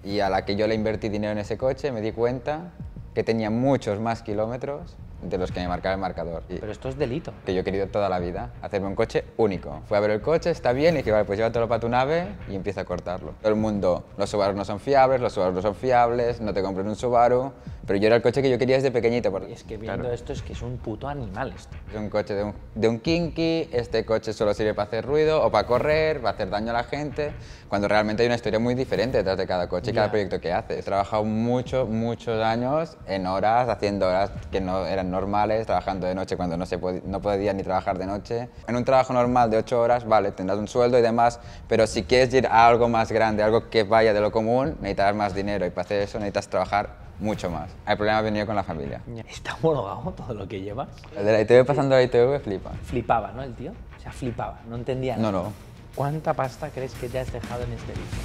Y a la que yo le invertí dinero en ese coche me di cuenta que tenía muchos más kilómetros de los que me marcaba el marcador. Pero esto es delito. Que yo he querido toda la vida, hacerme un coche único. Fui a ver el coche, está bien, y dije, vale, pues llévatelo para tu nave y empieza a cortarlo. Todo el mundo, los Subaru no son fiables, los Subaru no son fiables, no te compres un Subaru, pero yo era el coche que yo quería desde pequeñito. Y es que viendo esto es que es un puto animal esto. Es un coche de un kinky, este coche solo sirve para hacer ruido o para correr, para hacer daño a la gente, cuando realmente hay una historia muy diferente detrás de cada coche y cada proyecto que haces. He trabajado muchos años en horas, haciendo horas que no eran normales, trabajando de noche cuando no podía ni trabajar de noche. En un trabajo normal de 8 horas, vale, tendrás un sueldo y demás, pero si quieres ir a algo más grande, algo que vaya de lo común, necesitas más dinero y para hacer eso necesitas trabajar mucho más. El problema ha venido con la familia. Está homologado todo lo que llevas. El de la ITV pasando a la ITV flipa. Flipaba, ¿no, el tío? O sea, flipaba, no entendía nada. No. ¿Cuánta pasta crees que te has dejado en este vídeo?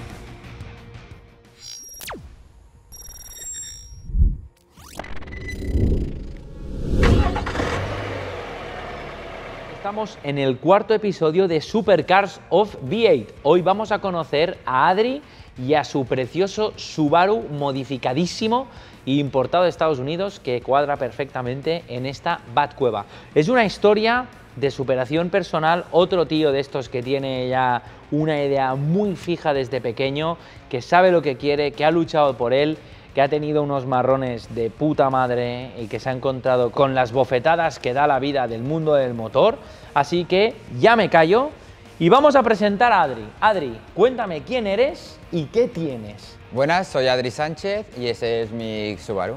Estamos en el cuarto episodio de Supercars of V8. Hoy vamos a conocer a Adri y a su precioso Subaru modificadísimo e importado de Estados Unidos que cuadra perfectamente en esta Batcueva. Es una historia de superación personal, otro tío de estos que tiene ya una idea muy fija desde pequeño, que sabe lo que quiere, que ha luchado por él, que ha tenido unos marrones de puta madre y que se ha encontrado con las bofetadas que da la vida del mundo del motor. Así que ya me callo y vamos a presentar a Adri. Adri, cuéntame quién eres y qué tienes. Buenas, soy Adri Sánchez y ese es mi Subaru.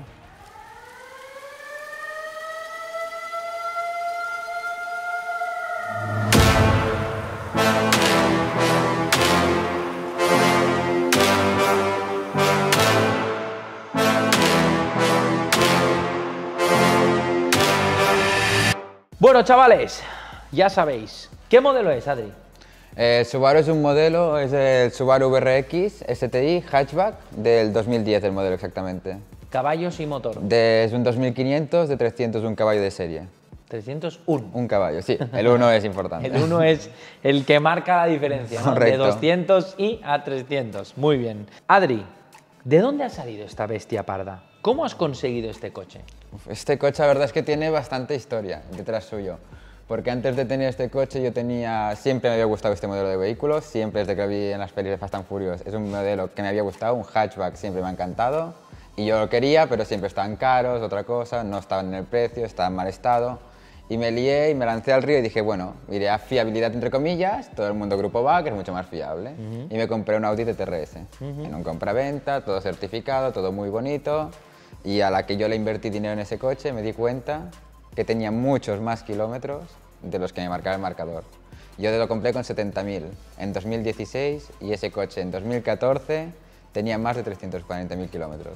Bueno, chavales, ya sabéis. ¿Qué modelo es, Adri? El Subaru es un modelo, es el Subaru WRX STI Hatchback del 2010, el modelo exactamente. Caballos y motor. Es un 2500 de 301 caballo de serie. 301. Un caballo, sí. El 1 es importante. El 1 es el que marca la diferencia, ¿no? De 200 y a 300. Muy bien. Adri, ¿de dónde ha salido esta bestia parda? ¿Cómo has conseguido este coche? Este coche la verdad es que tiene bastante historia detrás suyo. Porque antes de tener este coche siempre me había gustado este modelo de vehículos, siempre desde que lo vi en las pelis de Fast and Furious. Es un modelo que me había gustado, un hatchback siempre me ha encantado. Y yo lo quería, pero siempre estaban caros, otra cosa, no estaban en el precio, estaban en mal estado. Y me lié y me lancé al río y dije, bueno, iré a fiabilidad entre comillas, todo el mundo grupo va, que es mucho más fiable. Y me compré un Audi TTRS, en un compraventa, todo certificado, todo muy bonito. Y a la que yo le invertí dinero en ese coche me di cuenta que tenía muchos más kilómetros de los que me marcaba el marcador. Yo lo compré con 70.000 en 2016 y ese coche en 2014 tenía más de 340.000 kilómetros.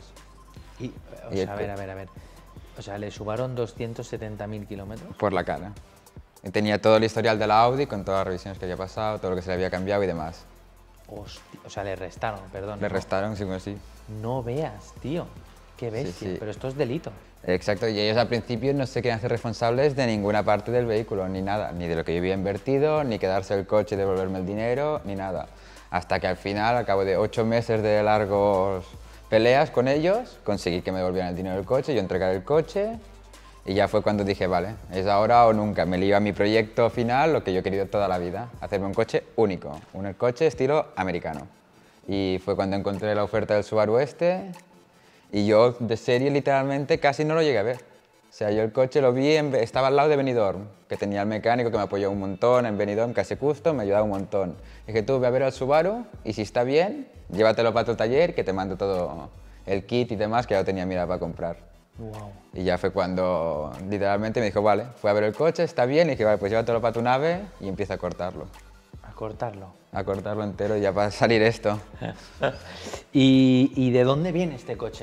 A ver. O sea, le subaron 270.000 kilómetros. Por la cara. Y tenía todo el historial de la Audi con todas las revisiones que había pasado, todo lo que se le había cambiado y demás. Hostia, o sea, le restaron, perdón. Le restaron, sí, sí. No veas, tío. Qué bestia, Sí. pero esto es delito. Exacto, y ellos al principio no se querían hacer responsables de ninguna parte del vehículo, ni nada, ni de lo que yo había invertido, ni quedarse el coche y devolverme el dinero, ni nada. Hasta que al final, al cabo de 8 meses de largos peleas con ellos, conseguí que me devolvieran el dinero del coche, yo entregar el coche y ya fue cuando dije, vale, es ahora o nunca. Me lío a mi proyecto final, lo que yo he querido toda la vida, hacerme un coche único, un coche estilo americano. Y fue cuando encontré la oferta del Subaru este. Y yo de serie literalmente casi no lo llegué a ver. O sea, yo el coche lo vi, estaba al lado de Benidorm, que tenía el mecánico que me apoyó un montón en Benidorm, casi custom, me ayudaba un montón. Dije, tú ve a ver al Subaru y si está bien, llévatelo para tu taller que te mando todo el kit y demás que ya lo tenía mirado para comprar. Wow. Y ya fue cuando literalmente me dijo, vale, fue a ver el coche, está bien, y dije, vale, pues llévatelo para tu nave y empieza a cortarlo. A cortarlo. A cortarlo entero ya para salir esto. ¿Y de dónde viene este coche?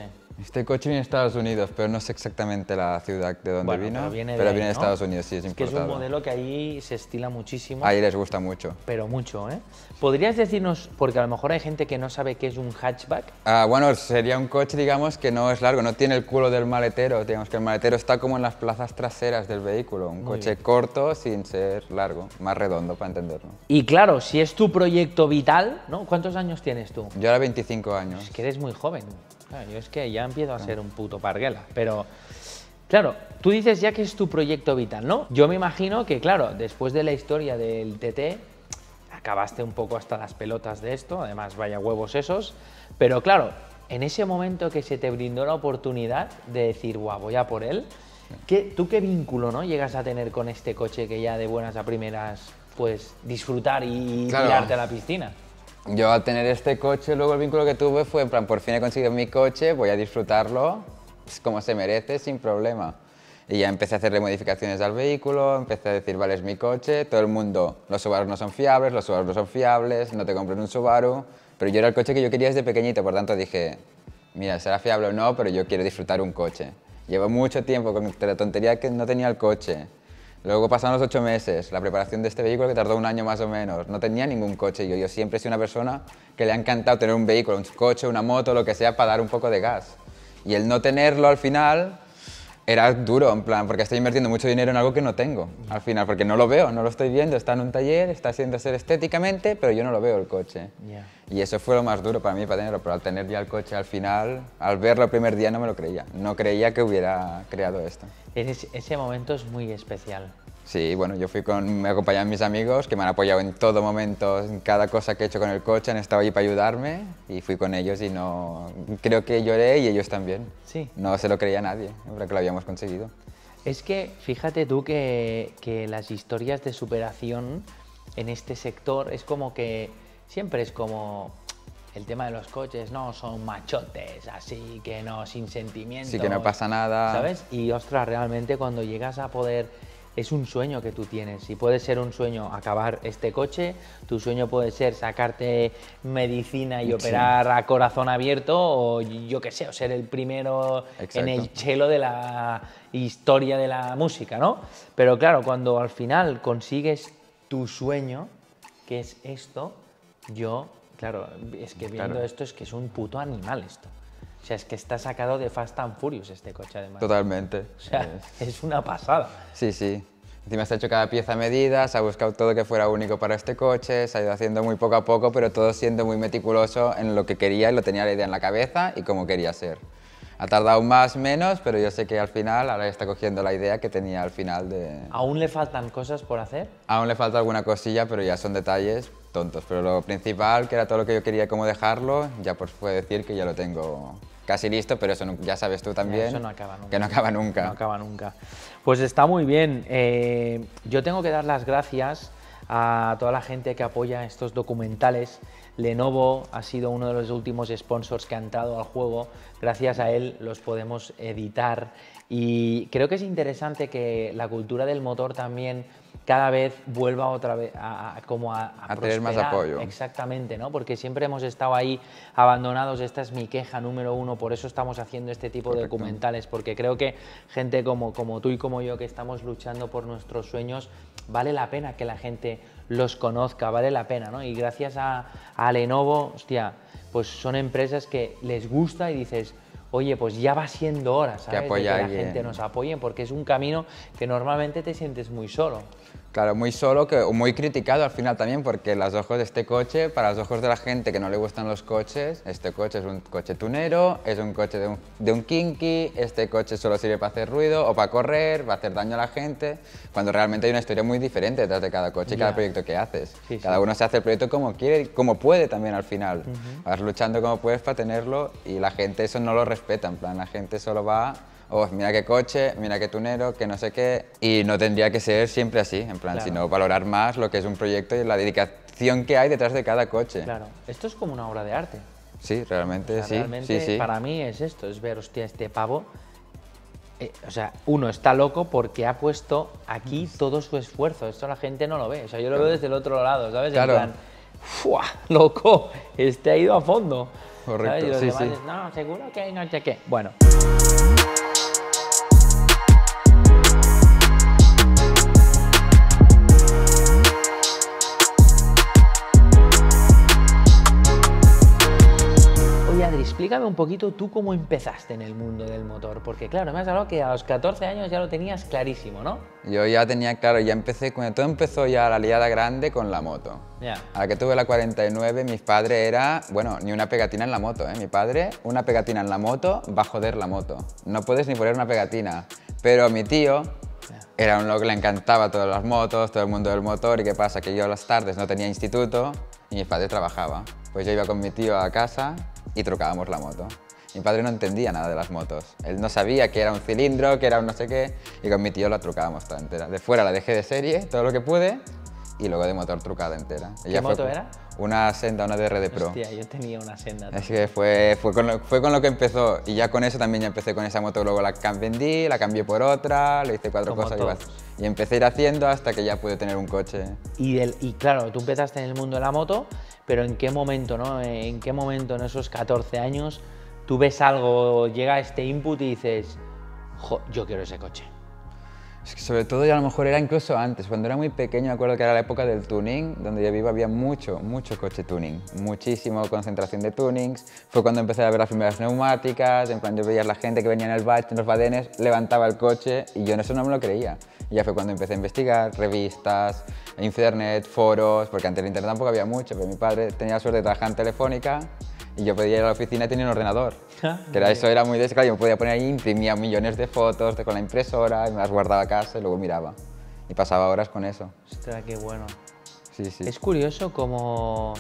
Este coche viene de Estados Unidos, pero no sé exactamente la ciudad de donde Bueno, vino. pero viene de pero ahí, viene de ¿no? Estados Unidos, sí, es Es que es importado. un modelo que ahí se estila muchísimo. Ahí les gusta mucho. Pero mucho, ¿eh? ¿Podrías decirnos, porque a lo mejor hay gente que no sabe qué es un hatchback? Bueno, sería un coche, digamos, que no es largo, no tiene el culo del maletero. Digamos que el maletero está como en las plazas traseras del vehículo. Un coche corto sin ser largo, más redondo para entenderlo. Y claro, si es tu proyecto vital, ¿no? ¿Cuántos años tienes tú? Yo ahora 25 años. Es que eres muy joven. Claro, yo es que ya empiezo a ser un puto parguela, pero claro, tú dices ya que es tu proyecto vital, ¿no? Yo me imagino que, claro, después de la historia del TT, acabaste un poco hasta las pelotas de esto, además vaya huevos esos, pero claro, en ese momento que se te brindó la oportunidad de decir, guau, voy a por él, ¿tú qué vínculo, no, llegas a tener con este coche que ya de buenas a primeras puedes disfrutar y Claro. tirarte a la piscina? Yo al tener este coche, luego el vínculo que tuve fue en plan, por fin he conseguido mi coche, voy a disfrutarlo pues, como se merece, sin problema. Y ya empecé a hacerle modificaciones al vehículo, empecé a decir, vale, es mi coche, todo el mundo, los Subarus no son fiables, los Subarus no son fiables, no te compres un Subaru, pero yo era el coche que yo quería desde pequeñito, por tanto dije, mira, será fiable o no, pero yo quiero disfrutar un coche. Llevo mucho tiempo con la tontería que no tenía el coche. Luego pasaron los 8 meses, la preparación de este vehículo que tardó un año más o menos. No tenía ningún coche. Yo siempre he sido una persona que le ha encantado tener un vehículo, un coche, una moto, lo que sea, para dar un poco de gas. Y el no tenerlo al final era duro, en plan, porque estoy invirtiendo mucho dinero en algo que no tengo, al final, porque no lo veo, no lo estoy viendo, está en un taller, está haciendo ser estéticamente, pero yo no lo veo el coche. Ya. Y eso fue lo más duro para mí, para tenerlo, pero al tener ya el coche al final, al verlo el primer día no me lo creía. No creía que hubiera creado esto. Ese momento es muy especial. Sí, bueno, me acompañaban mis amigos que me han apoyado en todo momento, en cada cosa que he hecho con el coche, han estado allí para ayudarme y fui con ellos y no, creo que lloré y ellos también. Sí. No se lo creía nadie, hombre, que lo habíamos conseguido. Es que fíjate tú que las historias de superación en este sector es como que siempre es como el tema de los coches, no, son machotes, así que no, sin sentimientos. Sí que no pasa nada. ¿Sabes? Y ostras, realmente cuando llegas a poder, es un sueño que tú tienes. Y puede ser un sueño acabar este coche, tu sueño puede ser sacarte medicina y operar a corazón abierto, o yo qué sé, o ser el primero en el Exacto. chelo de la historia de la música, ¿no? Pero claro, cuando al final consigues tu sueño, que es esto, claro, es que viendo Claro. esto es que es un puto animal esto. O sea, es que está sacado de Fast and Furious este coche además. Totalmente. O sea, es una pasada. Sí, sí. Encima se ha hecho cada pieza a medida, se ha buscado todo que fuera único para este coche, se ha ido haciendo muy poco a poco, pero todo siendo muy meticuloso en lo que quería y lo tenía la idea en la cabeza y cómo quería ser. Ha tardado más, menos, pero yo sé que al final ahora está cogiendo la idea que tenía al final de... ¿Aún le faltan cosas por hacer? Aún le falta alguna cosilla, pero ya son detalles tontos. Pero lo principal, que era todo lo que yo quería cómo dejarlo, ya pues puedo decir que ya lo tengo casi listo, pero eso ya sabes tú también. Eso no acaba nunca. Que no acaba nunca. No acaba nunca. Pues está muy bien. Yo tengo que dar las gracias a toda la gente que apoya estos documentales. Lenovo ha sido uno de los últimos sponsors que ha entrado al juego. Gracias a él los podemos editar y creo que es interesante que la cultura del motor también cada vez vuelva otra vez a tener más prosperar. apoyo. Exactamente, ¿no? Porque siempre hemos estado ahí abandonados. Esta es mi queja número uno, por eso estamos haciendo este tipo de documentales, porque creo que gente como tú y como yo que estamos luchando por nuestros sueños, vale la pena que la gente los conozca, vale la pena, ¿no? Y gracias a Lenovo, hostia, pues son empresas que les gusta y dices, oye, pues ya va siendo hora, ¿sabes? De que la gente nos apoye, porque es un camino que normalmente te sientes muy solo. Claro, muy solo, muy criticado al final también, porque los ojos de este coche, para los ojos de la gente que no le gustan los coches, este coche es un coche tunero, es un coche de un kinky, este coche solo sirve para hacer ruido o para correr, va a hacer daño a la gente, cuando realmente hay una historia muy diferente detrás de cada coche y cada proyecto que haces. Sí, cada uno se hace el proyecto como quiere, como puede también al final. Vas luchando como puedes para tenerlo y la gente eso no lo respeta, en plan, la gente solo va... Oh, mira qué coche, mira qué tunero, que no sé qué. Y no tendría que ser siempre así, en plan, Claro. sino valorar más lo que es un proyecto y la dedicación que hay detrás de cada coche. Claro, esto es como una obra de arte. Sí, realmente, O sea, sí, realmente, sí, sí. para mí es esto, es ver, hostia, este pavo, o sea, uno está loco porque ha puesto aquí todo su esfuerzo. Esto la gente no lo ve. O sea, yo lo veo desde el otro lado, ¿sabes? Claro. En plan, ¡fua! Loco, este ha ido a fondo. Correcto, ¿sabes? Y los sí, demás sí. dicen, no, seguro que no sé qué. Bueno. Oye, Adri, explícame un poquito tú cómo empezaste en el mundo del motor, porque claro, me has hablado que a los 14 años ya lo tenías clarísimo, ¿no? Yo ya tenía claro, ya empecé, cuando todo empezó ya la liada grande con la moto. Ya. A la que tuve la 49, mi padre era, bueno, ni una pegatina en la moto, ¿eh? Mi padre, una pegatina en la moto va a joder la moto. No puedes ni poner una pegatina. Pero mi tío era un loco que le encantaba todas las motos, todo el mundo del motor. ¿Y qué pasa? Que yo a las tardes no tenía instituto y mi padre trabajaba. Pues yo iba con mi tío a casa y trucábamos la moto. Mi padre no entendía nada de las motos. Él no sabía que era un cilindro, que era un no sé qué, y con mi tío la trucábamos toda entera. De fuera la dejé de serie, todo lo que pude, y luego de motor trucada entera. ¿Qué moto era? Una Senda, una DRD Pro. Hostia, yo tenía una Senda. Es que fue con lo que empezó, y ya con eso también ya empecé con esa moto, luego la vendí, la cambié por otra, le hice cuatro Como cosas todos. y empecé a ir haciendo hasta que ya pude tener un coche. Y claro, tú empezaste en el mundo de la moto, pero ¿en qué momento, no? ¿En qué momento en esos 14 años tú ves algo, llega este input y dices, jo, yo quiero ese coche? Es que sobre todo ya a lo mejor era incluso antes, cuando era muy pequeño me acuerdo que era la época del tuning, donde yo vivo había mucho coche tuning, muchísima concentración de tunings. Fue cuando empecé a ver las primeras neumáticas, en plan yo veía a la gente que venía en el batch, en los badenes, levantaba el coche y yo en eso no me lo creía. Y ya fue cuando empecé a investigar revistas, internet, foros, porque antes el internet tampoco había mucho, pero mi padre tenía la suerte de trabajar en Telefónica y yo podía ir a la oficina y tenía un ordenador. Que era, eso era muy de claro, yo me podía poner ahí, imprimía millones de fotos con la impresora y me las guardaba a casa y luego miraba. Y pasaba horas con eso. Ostras, qué bueno. Sí, sí. Es curioso como...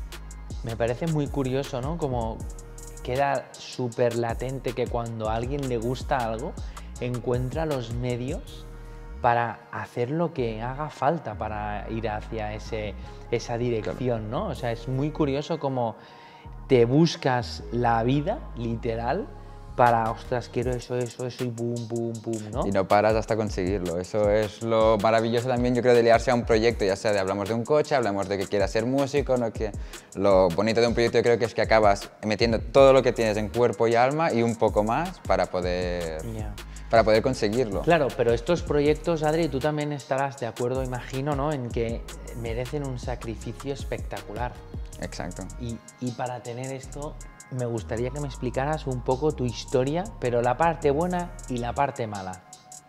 Me parece muy curioso, ¿no? Como queda súper latente que cuando a alguien le gusta algo, encuentra los medios para hacer lo que haga falta para ir hacia esa dirección, ¿no? O sea, es muy curioso como te buscas la vida, literal, para, ostras, quiero eso, y boom, boom, boom, ¿no? Y no paras hasta conseguirlo. Eso es lo maravilloso también, yo creo, de liarse a un proyecto, ya sea de hablamos de un coche, hablamos de que quieras ser músico, no que... Lo bonito de un proyecto yo creo que es que acabas metiendo todo lo que tienes en cuerpo y alma y un poco más para poder... Yeah. Para poder conseguirlo. Claro, pero estos proyectos, Adri, tú también estarás de acuerdo, imagino, ¿no? En que merecen un sacrificio espectacular. Exacto. Y para tener esto, me gustaría que me explicaras un poco tu historia, pero la parte buena y la parte mala.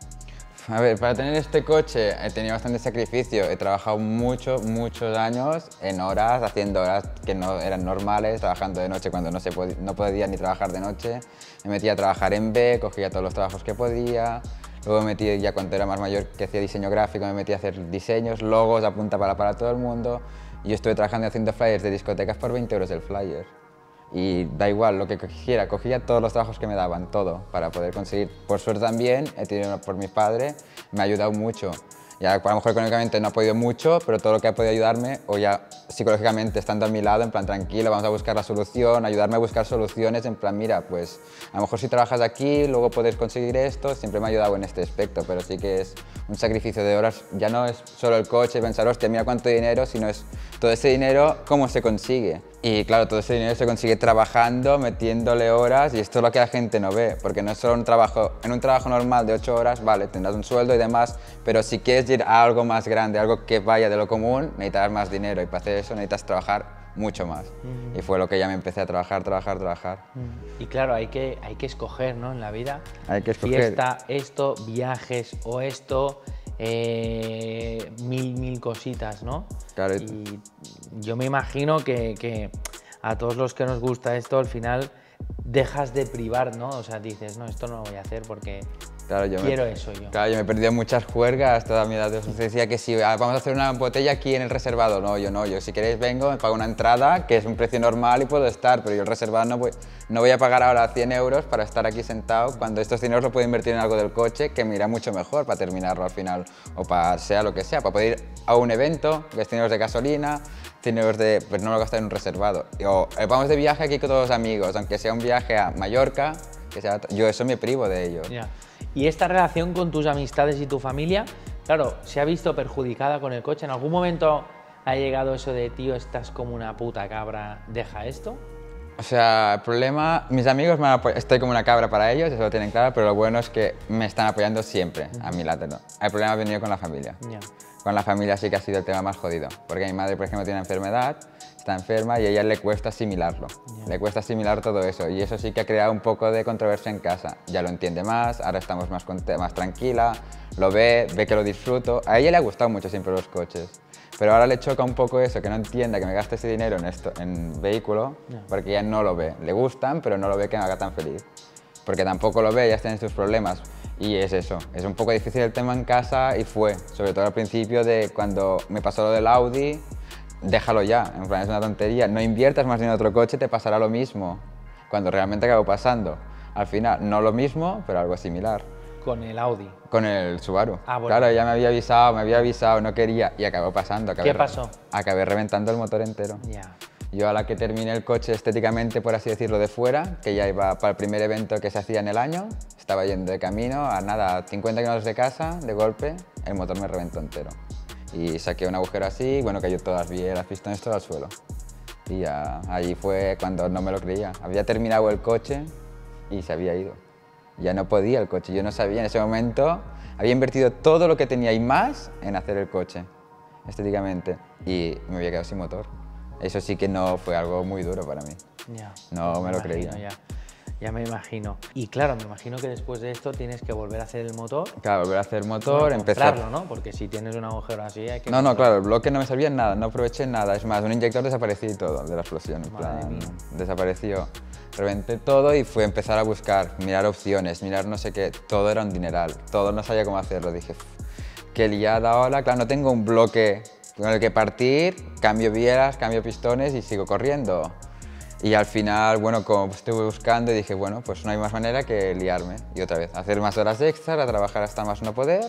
A ver, para tener este coche he tenido bastante sacrificio. He trabajado muchos años en horas, haciendo horas que no eran normales, trabajando de noche cuando no podía ni trabajar de noche. Me metía a trabajar en B, cogía todos los trabajos que podía. Luego me metí, ya cuando era más mayor, que hacía diseño gráfico, me metí a hacer diseños, logos, a punta para todo el mundo. Y yo estuve trabajando haciendo flyers de discotecas por 20 euros el flyer. Y da igual lo que cogiera, cogía todos los trabajos que me daban, todo, para poder conseguir. Por suerte también, he tenido por mi padre, me ha ayudado mucho. Ya a lo mejor económicamente no ha podido mucho, pero todo lo que ha podido ayudarme, o ya psicológicamente estando a mi lado, en plan tranquilo, vamos a buscar la solución, ayudarme a buscar soluciones, en plan mira, pues a lo mejor si trabajas aquí, luego puedes conseguir esto, siempre me ha ayudado en este aspecto, pero sí que es un sacrificio de horas, ya no es solo el coche, pensar, hostia, mira cuánto dinero, sino es todo ese dinero, cómo se consigue. Y claro, todo ese dinero se consigue trabajando, metiéndole horas, y esto es lo que la gente no ve, porque no es solo un trabajo, en un trabajo normal de 8 horas, vale, tendrás un sueldo y demás, pero si quieres ir a algo más grande, algo que vaya de lo común, necesitas más dinero, y para hacer eso necesitas trabajar mucho más. Y fue lo que ya me empecé a trabajar. Y claro, hay que escoger, ¿no? En la vida. Hay que escoger. Fiesta, esto, viajes o esto, mil cositas, ¿no? Claro. Y yo me imagino que a todos los que nos gusta esto, al final dejas de privar, ¿no? O sea, dices, no, esto no lo voy a hacer porque claro, quiero eso yo. Claro, yo me he perdido muchas juergas toda mi edad. Se decía que si vamos a hacer una botella aquí en el reservado, no, yo si queréis vengo, me pago una entrada, que es un precio normal y puedo estar, pero yo el reservado no voy a pagar ahora 100 euros para estar aquí sentado, cuando estos dineros lo puedo invertir en algo del coche que me irá mucho mejor para terminarlo al final, o para sea lo que sea, para poder ir a un evento, destinos de gasolina, dineros de, pues no lo gastar en un reservado. O vamos de viaje aquí con todos los amigos, aunque sea un viaje a Mallorca, que sea, yo eso me privo de ello. Yeah. Y esta relación con tus amistades y tu familia, claro, se ha visto perjudicada con el coche. ¿En algún momento ha llegado eso de, tío, estás como una puta cabra, deja esto? O sea, el problema, mis amigos me han apoyado, estoy como una cabra para ellos, eso lo tienen claro, pero lo bueno es que me están apoyando siempre a mi lado. El problema ha venido con la familia. Ya. Con la familia sí que ha sido el tema más jodido, porque mi madre, por ejemplo, tiene una enfermedad, está enferma y a ella le cuesta asimilarlo. Le cuesta asimilar todo eso y eso sí que ha creado un poco de controversia en casa. Ya lo entiende más, ahora estamos más tranquila, lo ve que lo disfruto. A ella le ha gustado mucho siempre los coches, pero ahora le choca un poco eso, que no entienda que me gaste ese dinero en vehículo, porque ella no lo ve. Le gustan, pero no lo ve que me haga tan feliz. Porque tampoco lo ve, ya tiene sus problemas. Y es eso, es un poco difícil el tema en casa y fue, sobre todo al principio de cuando me pasó lo del Audi, déjalo ya, en plan es una tontería, no inviertas más dinero en otro coche, te pasará lo mismo, cuando realmente acabó pasando. Al final, no lo mismo, pero algo similar. Con el Audi. Con el Subaru. Ah, bueno. Claro, ella me había avisado, no quería y acabó pasando. ¿Qué pasó? Acabé reventando el motor entero. Ya. Yo a la que terminé el coche estéticamente, por así decirlo, de fuera, que ya iba para el primer evento que se hacía en el año, estaba yendo de camino a nada, a 50 kilómetros de casa, de golpe, el motor me reventó entero. Y saqué un agujero así, bueno, cayó todas las bielas, las pistones, todo al suelo. Y ya, allí fue cuando no me lo creía. Había terminado el coche y se había ido. Ya no podía el coche, yo no sabía en ese momento, había invertido todo lo que tenía y más en hacer el coche, estéticamente, y me había quedado sin motor. Eso sí que no fue algo muy duro para mí. Ya. No me lo imagino, creía. Ya me imagino. Y claro, me imagino que después de esto tienes que volver a hacer el motor. Claro, volver a hacer motor, Bueno, empezar... comprarlo, ¿no? Porque si tienes un agujero así hay que... No, claro, el bloque no me servía en nada, no aproveché nada. Es más, un inyector desapareció y todo de la explosión. En Madre plan, mía. desapareció. Reventé todo y fue empezar a buscar, mirar opciones, mirar no sé qué. Todo era un dineral, todo no sabía cómo hacerlo. Dije, qué liada ahora. Claro, no tengo un bloque con el que partir, cambio bielas, cambio pistones y sigo corriendo. Y al final, bueno, como estuve buscando y dije, bueno, pues no hay más manera que liarme. Y otra vez, hacer más horas extras, a trabajar hasta más no poder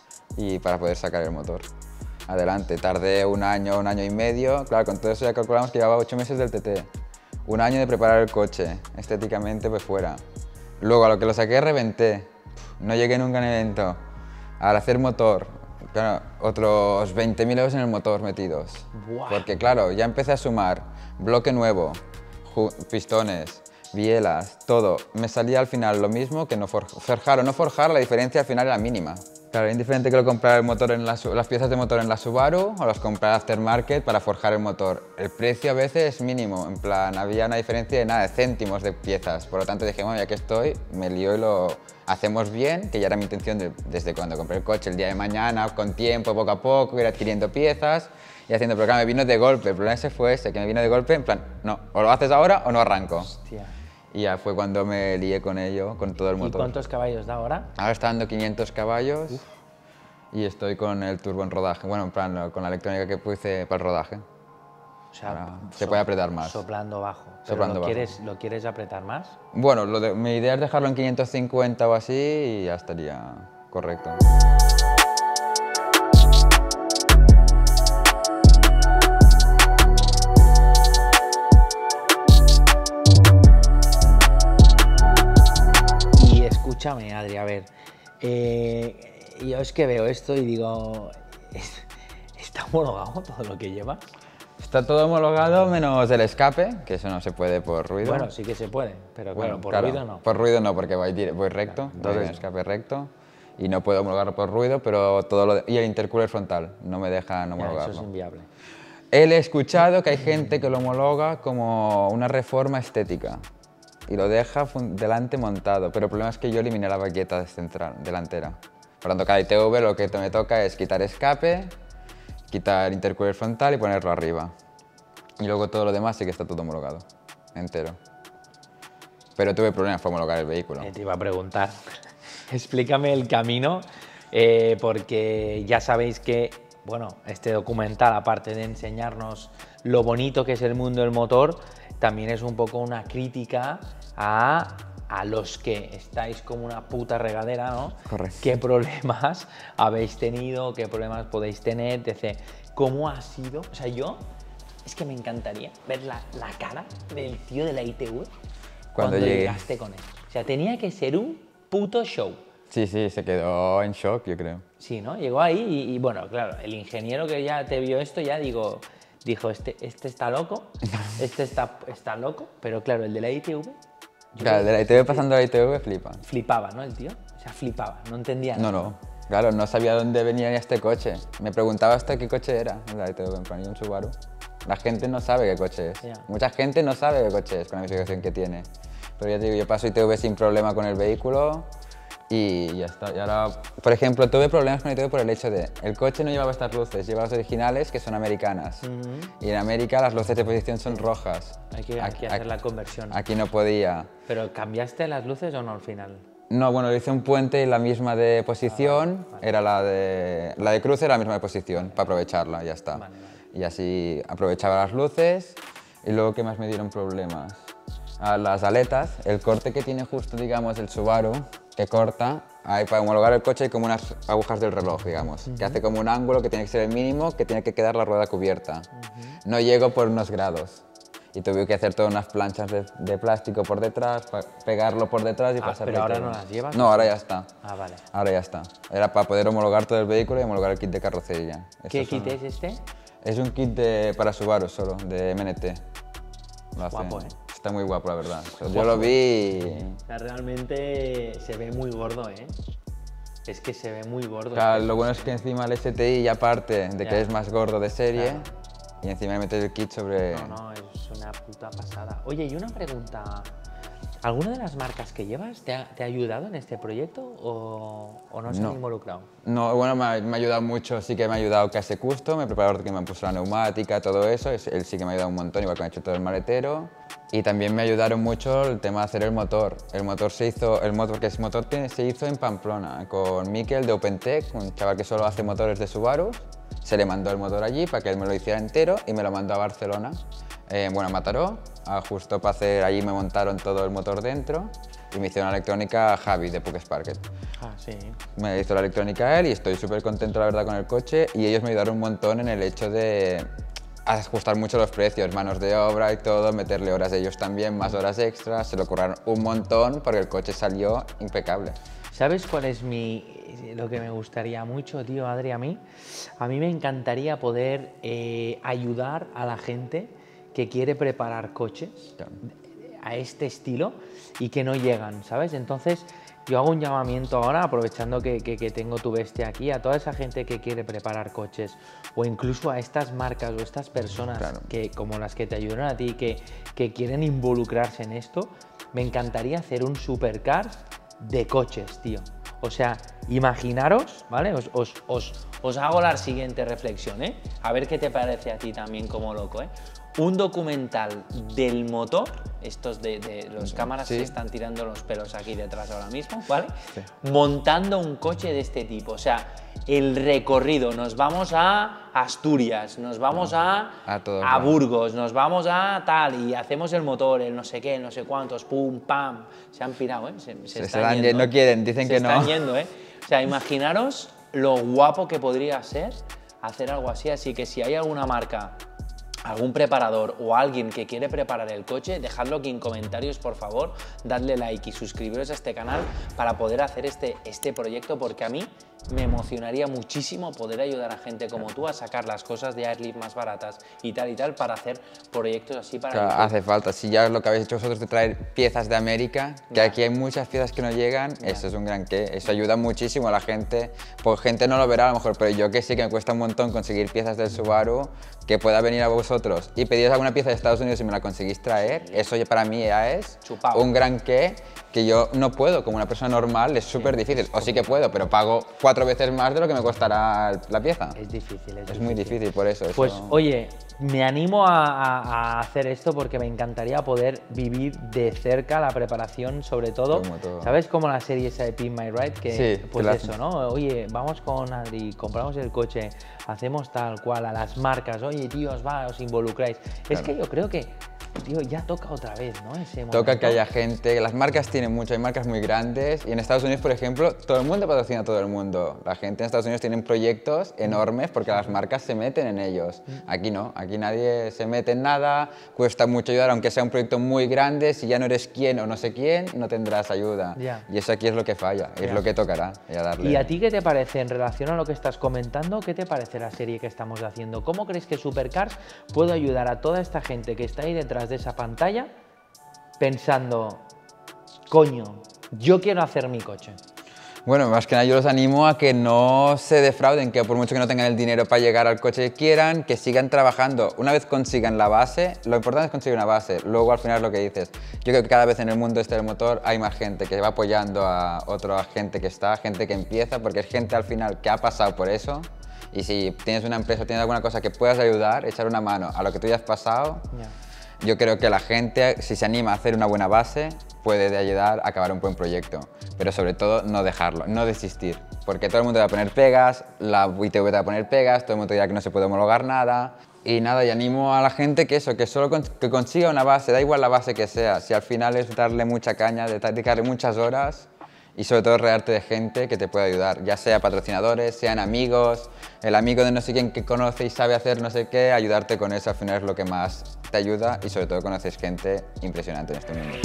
y para poder sacar el motor. Adelante, tardé un año y medio. Claro, con todo eso ya calculamos que llevaba 8 meses del TT. Un año de preparar el coche, estéticamente pues fuera. Luego a lo que lo saqué reventé. No llegué nunca en el evento. Al hacer motor, claro, otros 20.000 euros en el motor metidos. Buah. Porque claro, ya empecé a sumar bloque nuevo, pistones, bielas, todo. Me salía al final lo mismo que no forjar o no forjar, la diferencia al final era mínima. Claro, es indiferente que lo comprar el motor en las piezas de motor en la Subaru o las comprar aftermarket para forjar el motor. El precio a veces es mínimo, en plan, había una diferencia de nada, de céntimos de piezas. Por lo tanto dije, bueno, ya que estoy, me lío y lo hacemos bien, que ya era mi intención desde cuando compré el coche, el día de mañana, con tiempo, poco a poco, ir adquiriendo piezas y haciendo, pero claro, me vino de golpe. El problema ese fue ese, que me vino de golpe, en plan, no, o lo haces ahora o no arranco. Hostia. Y ya fue cuando me lié con ello, con todo el ¿Y motor. cuántos caballos da ahora? Ahora está dando 500 caballos y estoy con el turbo en rodaje, bueno, en plan, con la electrónica que puse para el rodaje. O sea, Ahora se puede apretar más. Soplando bajo. ¿Pero Soplando bajo. ¿Lo quieres apretar más? Bueno, mi idea es dejarlo en 550 o así y ya estaría correcto. Y escúchame, Adri, a ver. Yo es que veo esto y digo, ¿está homologado todo lo que lleva? Está todo homologado menos el escape, que eso no se puede por ruido. Bueno, sí que se puede, pero Bueno, claro, por claro, ruido no. Por ruido no, porque voy recto, voy con escape recto y no puedo homologarlo por ruido, pero todo lo y el intercooler frontal, no me dejan Ya, homologarlo. eso es inviable. Él he escuchado que hay gente que lo homologa como una reforma estética y lo deja delante montado, pero el problema es que yo eliminé la baqueta delantera. Por lo tanto, cada ITV lo que me toca es quitar escape, quitar intercooler frontal y ponerlo arriba. Y luego todo lo demás sí que está todo homologado, entero. Pero tuve problemas para homologar el vehículo. Te iba a preguntar, explícame el camino, porque ya sabéis que, bueno, este documental, aparte de enseñarnos lo bonito que es el mundo del motor, también es un poco una crítica a los que estáis como una puta regadera, ¿no? Correcto. ¿Qué problemas habéis tenido? ¿Qué problemas podéis tener? Etc. ¿Cómo ha sido? O sea, yo, es que me encantaría ver la cara del tío de la ITV cuando llegué. llegaste con él. O sea, tenía que ser un puto show. Sí, se quedó en shock, yo creo. Sí, ¿no? Llegó ahí y bueno, claro, el ingeniero que ya te vio esto, ya digo, dijo, este está loco, este está loco, pero claro, el de la ITV... Claro, el de la ITV pasando a la ITV flipa. Flipaba, ¿no, el tío? O sea, flipaba, no entendía nada. No. Claro, no sabía dónde venía ni este coche. Me preguntaba hasta qué coche era, la ITV, en plan, y un Subaru. La gente no sabe qué coche es. Ya. Mucha gente no sabe qué coche es con la modificación que tiene. Pero ya te digo, yo paso ITV sin problema con el vehículo y ya está. Y ahora, por ejemplo, tuve problemas con ITV por el hecho de el coche no llevaba estas luces, llevaba las originales que son americanas. Y en América las luces de posición son rojas. Hay que hacer la conversión. Aquí no podía. ¿Pero cambiaste las luces o no al final? No, bueno, le hice un puente y la misma de posición, era la de cruce, era la misma de posición, para aprovecharla, ya está. Vale. Y así aprovechaba las luces y luego, ¿qué más me dieron problemas? Las aletas, el corte que tiene justo, digamos, el Subaru, que corta, ahí para homologar el coche hay como unas agujas del reloj, digamos, que hace como un ángulo que tiene que ser el mínimo, que tiene que quedar la rueda cubierta. No llego por unos grados. Y tuve que hacer todas unas planchas de plástico por detrás, pegarlo por detrás y pasarlo. ¿Pero ahora no las llevas? No, ahora ya está. Ah, vale. Ahora ya está. Era para poder homologar todo el vehículo y homologar el kit de carrocería. ¿Qué kit es este? Es un kit para Subaru solo, de MNT. Guapo, ¿eh? Está muy guapo, la verdad. Yo lo vi O sea, realmente se ve muy gordo, ¿eh? Es que se ve muy gordo. Claro, lo bueno es que encima el STI, ya aparte de que Ya. es más gordo de serie, Claro. y encima le metes el kit sobre... No, es una puta pasada. Oye, y una pregunta. ¿Alguna de las marcas que llevas te ha ayudado en este proyecto o no se han involucrado? No, bueno, me ha ayudado mucho, sí que me ha ayudado Case Custom, el preparador que me puso la neumática, todo eso, él sí que me ha ayudado un montón, igual que me ha hecho todo el maletero. Y también me ayudaron mucho el tema de hacer el motor. El motor se hizo en Pamplona, con Mikel de OpenTech, un chaval que solo hace motores de Subaru. Se le mandó el motor allí para que él me lo hiciera entero y me lo mandó a Barcelona, bueno, a Mataró, justo para hacer, allí me montaron todo el motor dentro y me hicieron la electrónica Javi de Puck Sparket. Ah, sí. Me hizo la electrónica él y estoy súper contento, la verdad, con el coche, y ellos me ayudaron un montón en el hecho de ajustar mucho los precios, manos de obra y todo, meterle horas de ellos también, más horas extras, se lo curraron un montón porque el coche salió impecable. ¿Sabes cuál es lo que me gustaría mucho, tío, Adri, a mí? A mí me encantaría poder ayudar a la gente que quiere preparar coches a este estilo y que no llegan, ¿sabes? Entonces, yo hago un llamamiento ahora, aprovechando que tengo tu bestia aquí, a toda esa gente que quiere preparar coches o incluso a estas marcas o estas personas que, como las que te ayudaron a ti, que quieren involucrarse en esto. Me encantaría hacer un supercars de coches, tío. O sea, imaginaros, ¿vale? Os hago la siguiente reflexión, ¿eh? A ver qué te parece a ti también como loco, ¿eh? Un documental del motor, estos de los cámaras se están tirando los pelos aquí detrás ahora mismo, ¿vale? Sí. Montando un coche de este tipo, o sea, el recorrido, nos vamos a Asturias, nos vamos a Burgos, nos vamos a tal, y hacemos el motor, el no sé qué, no sé cuántos, pum, pam, se han pirado, ¿eh? Se están yendo, no quieren, dicen que no. Se están yendo, ¿eh? O sea, imaginaros lo guapo que podría ser hacer algo así, así que si hay alguna marca, algún preparador o alguien que quiere preparar el coche, dejadlo aquí en comentarios, por favor, dadle like y suscribiros a este canal para poder hacer este proyecto, porque a mí me emocionaría muchísimo poder ayudar a gente como tú a sacar las cosas de Airlift más baratas y tal para hacer proyectos así para YouTube. Hace falta, si ya lo que habéis hecho vosotros de traer piezas de América, que aquí hay muchas piezas que no llegan, eso es un gran qué, eso ayuda muchísimo a la gente, porque gente no lo verá a lo mejor, pero yo que sí que me cuesta un montón conseguir piezas del Subaru, que pueda venir a vosotros y pediros alguna pieza de Estados Unidos y me la conseguís traer, eso ya para mí ya es un gran qué, que yo no puedo, como una persona normal es súper difícil, o sí que puedo, pero pago 4 veces más de lo que me costará la pieza. Es difícil, es muy difícil, por eso. Pues oye, me animo a hacer esto porque me encantaría poder vivir de cerca la preparación, sobre todo, ¿sabes? Como la serie esa de Pin My Ride, que sí, pues eso, ¿no? Oye, vamos con Adri, compramos el coche, hacemos tal cual, a las marcas, oye, tíos, os involucráis. Es que yo creo que tío, ya toca otra vez, ¿no? Ese momento. Toca que haya gente, las marcas tienen mucho, hay marcas muy grandes y en Estados Unidos, por ejemplo, todo el mundo patrocina a todo el mundo. La gente en Estados Unidos tiene proyectos enormes porque las marcas se meten en ellos. Aquí no, aquí nadie se mete en nada, cuesta mucho ayudar, aunque sea un proyecto muy grande, si ya no eres quién o no sé quién, no tendrás ayuda. Ya. Y eso aquí es lo que falla, es lo que tocará. Darle. ¿Y a ti qué te parece en relación a lo que estás comentando? ¿Qué te parece la serie que estamos haciendo? ¿Cómo crees que Supercars puede ayudar a toda esta gente que está ahí detrás de esa pantalla pensando, coño, yo quiero hacer mi coche? Bueno, más que nada yo los animo a que no se defrauden, que por mucho que no tengan el dinero para llegar al coche que quieran, que sigan trabajando. Una vez consigan la base, lo importante es conseguir una base. Luego al final es lo que dices. Yo creo que cada vez en el mundo del motor hay más gente que va apoyando a otra gente que está, gente que empieza, porque es gente al final que ha pasado por eso. Y si tienes una empresa, tienes alguna cosa que puedas ayudar, echar una mano a lo que tú ya has pasado, yo creo que la gente, si se anima a hacer una buena base, puede ayudar a acabar un buen proyecto. Pero sobre todo, no dejarlo, no desistir. Porque todo el mundo va a poner pegas, la ITV te va a poner pegas, todo el mundo dirá que no se puede homologar nada. Y nada, y animo a la gente que eso, que solo que consiga una base, da igual la base que sea. Si al final es darle mucha caña, dedicarle muchas horas y sobre todo rodearte de gente que te pueda ayudar, ya sea patrocinadores, sean amigos, el amigo de no sé quién que conoce y sabe hacer no sé qué, ayudarte con eso al final es lo que más te ayuda y sobre todo conoces gente impresionante en este mundo.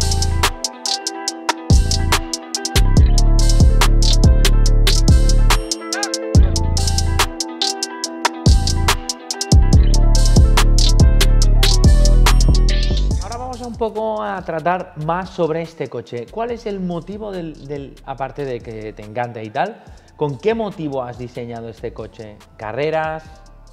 Un poco a tratar más sobre este coche. ¿Cuál es el motivo aparte de que te encanta y tal, con qué motivo has diseñado este coche? ¿Carreras?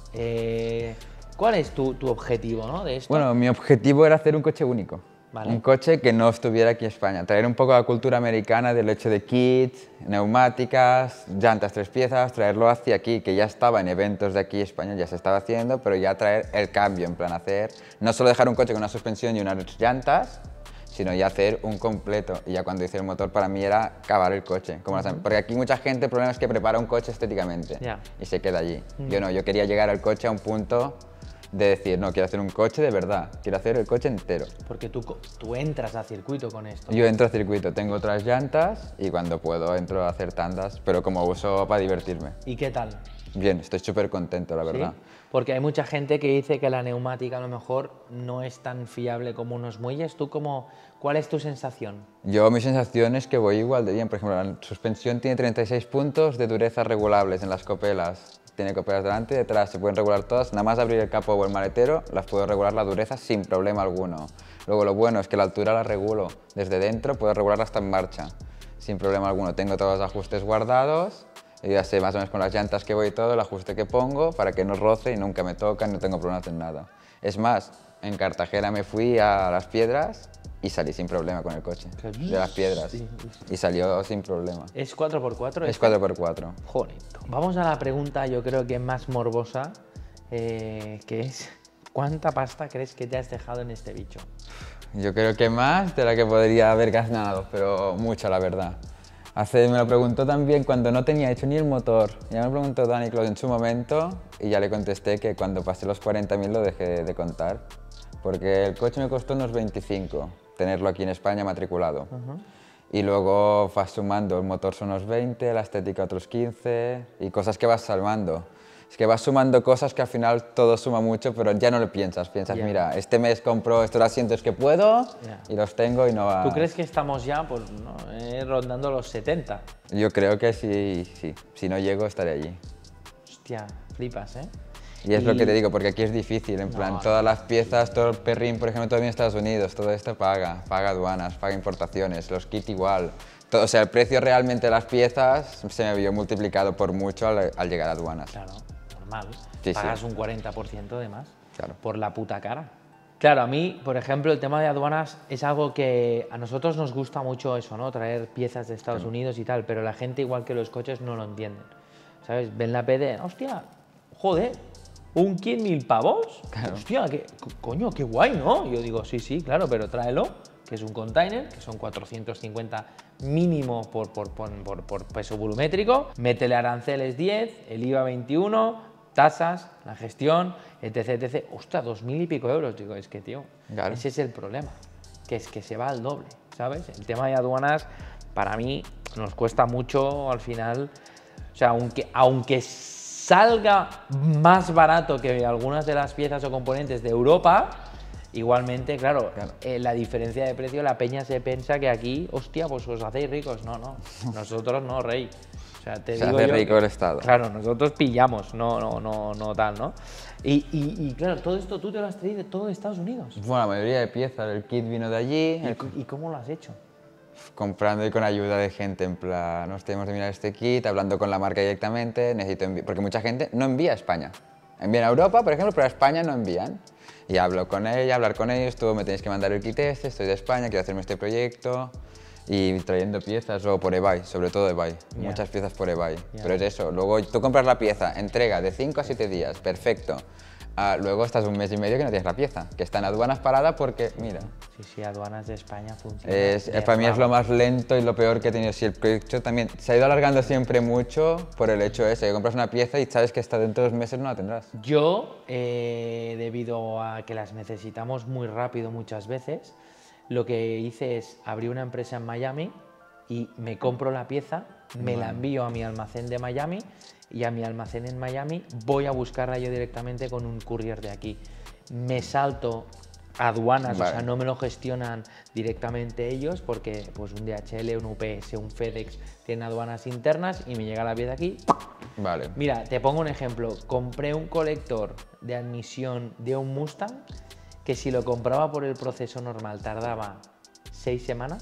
¿Cuál es tu objetivo, ¿no? de esto? Bueno, mi objetivo era hacer un coche único. Vale. Un coche que no estuviera aquí en España, traer un poco la cultura americana del hecho de kits, neumáticas, llantas 3 piezas, traerlo hacia aquí, que ya estaba en eventos de aquí en España, ya se estaba haciendo, pero ya traer el cambio, en plan hacer, no solo dejar un coche con una suspensión y unas llantas, sino ya hacer un completo. Y ya cuando hice el motor para mí era acabar el coche. Porque aquí mucha gente, el problema es que prepara un coche estéticamente y se queda allí. Yo no, yo quería llegar al coche a un punto de decir, no, quiero hacer un coche de verdad, quiero hacer el coche entero. Porque tú entras a circuito con esto. Yo entro a circuito, tengo otras llantas y cuando puedo entro a hacer tandas, pero como uso para divertirme. ¿Y qué tal? Bien, estoy súper contento, la verdad. ¿Sí? Porque hay mucha gente que dice que la neumática a lo mejor no es tan fiable como unos muelles. ¿Tú cuál es tu sensación? Yo, mi sensación es que voy igual de bien. Por ejemplo, la suspensión tiene 36 puntos de dureza regulables en las copelas. Tiene copelas delante y detrás, se pueden regular todas. Nada más abrir el capó o el maletero, las puedo regular la dureza sin problema alguno. Luego lo bueno es que la altura la regulo desde dentro, puedo regularla hasta en marcha, sin problema alguno. Tengo todos los ajustes guardados. Y ya sé más o menos con las llantas que voy y todo, el ajuste que pongo para que no roce y nunca me tocan, no tengo problemas en nada. Es más, en Cartagena me fui a Las Piedras y salí sin problema con el coche, de Las Piedras. Sí. Y salió sin problema. ¿Es 4x4? Es 4x4. Joder. Vamos a la pregunta, yo creo que más morbosa, que es, ¿cuánta pasta crees que te has dejado en este bicho? Yo creo que más de la que podría haber ganado, pero mucha, la verdad. Me lo preguntó también cuando no tenía hecho ni el motor. Ya me lo preguntó Dani Claude en su momento y ya le contesté que cuando pasé los 40.000 lo dejé de contar. Porque el coche me costó unos 25, tenerlo aquí en España matriculado. Y luego vas sumando, el motor son unos 20, la estética otros 15 y cosas que vas salvando. Es que vas sumando cosas que al final todo suma mucho, pero ya no lo piensas. Piensas, mira, este mes compro estos asientos que puedo y los tengo y no va... ¿Tú crees que estamos ya rondando los 70? Yo creo que sí. Si no llego, estaré allí. Hostia, flipas, ¿eh? Y es lo que te digo, porque aquí es difícil, en plan, todas las piezas, todo el perrín, por ejemplo, todo en Estados Unidos, todo esto paga aduanas, paga importaciones, los kits igual. Todo, o sea, el precio realmente de las piezas se me vio multiplicado por mucho al llegar a aduanas. Claro, normal. Sí, pagas un 40% de más por la puta cara. Claro, a mí, por ejemplo, el tema de aduanas es algo que a nosotros nos gusta mucho eso, ¿no? Traer piezas de Estados Unidos y tal, pero la gente, igual que los coches, no lo entienden. ¿Sabes? Ven la PD, hostia, joder, ¿un kit 1.000 pavos? Claro. Hostia, coño, qué guay, ¿no? Yo digo, sí, claro, pero tráelo, que es un container, que son 450 mínimo por peso volumétrico, métele aranceles 10, el IVA 21, tasas, la gestión, etc, etc. Ostras, 2.000 y pico euros. Digo, es que, tío, Claro. ese es el problema, que es que se va al doble, ¿sabes? El tema de aduanas, para mí, nos cuesta mucho al final. O sea, aunque salga más barato que algunas de las piezas o componentes de Europa, igualmente, claro, la diferencia de precio, la peña se piensa que aquí, hostia, pues os hacéis ricos. No, no, nosotros no, rey. O sea, te Se digo hace yo rico que, el Estado. claro, nosotros pillamos, no tal, ¿no? Y claro, todo esto tú te lo has traído de todo Estados Unidos. Bueno, la mayoría de piezas, el kit vino de allí, ¿Y cómo lo has hecho? comprando y con ayuda de gente, en plan, nos tenemos que mirar este kit, hablando con la marca directamente, necesito enviar, porque mucha gente no envía a España. Envían a Europa, por ejemplo, pero a España no envían. Y hablo con ella, hablar con ellos, tú me tenéis que mandar el kit este, estoy de España, quiero hacerme este proyecto. Y trayendo piezas, luego por eBay, sobre todo eBay, muchas piezas por eBay. Pero es eso, luego tú compras la pieza, entrega de 5 a 7 días, perfecto. Luego estás un mes y medio que no tienes la pieza, que está en aduanas parada porque, mira, Sí, aduanas de España funciona. para mí es lo más lento y lo peor que he tenido. Si el proyecto también se ha ido alargando siempre mucho por el hecho ese, que compras una pieza y sabes que hasta dentro de 2 meses no la tendrás. Yo, debido a que las necesitamos muy rápido muchas veces, lo que hice es abrir una empresa en Miami y me compro la pieza, me la envío a mi almacén de Miami y a mi almacén en Miami voy a buscarla yo directamente con un courier de aquí. Me salto aduanas, o sea, no me lo gestionan directamente ellos porque pues un DHL, un UPS, un FedEx tienen aduanas internas y me llega la pieza aquí. Vale. Mira, te pongo un ejemplo. Compré un colector de admisión de un Mustang que si lo compraba por el proceso normal tardaba 6 semanas.